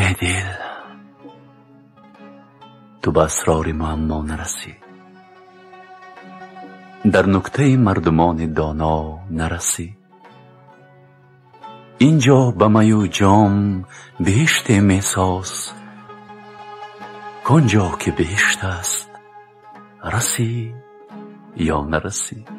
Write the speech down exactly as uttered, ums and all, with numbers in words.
ای دل، تو به اسرار معما نرسی، در نکته مردمان دانا نرسی. اینجا به می و جام بهشت میساز، کانجا که بهشت است رسی یا نرسی.